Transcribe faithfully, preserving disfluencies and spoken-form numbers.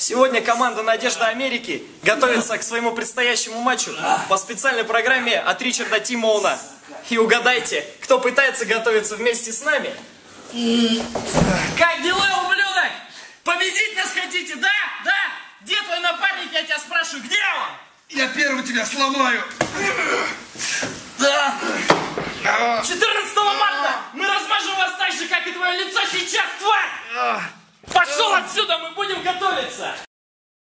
Сегодня команда «Надежда Америки» готовится к своему предстоящему матчу по специальной программе от Ричарда Тимоуна. И угадайте, кто пытается готовиться вместе с нами? Как дела, ублюдок? Победить нас хотите, да? Да? Где твой напарник, я тебя спрашиваю, где он? Я первый тебя сломаю. Да. четырнадцатого марта мы размажем вас так же, как и твое лицо сейчас, тварь! Пошел отсюда, мы будем готовиться!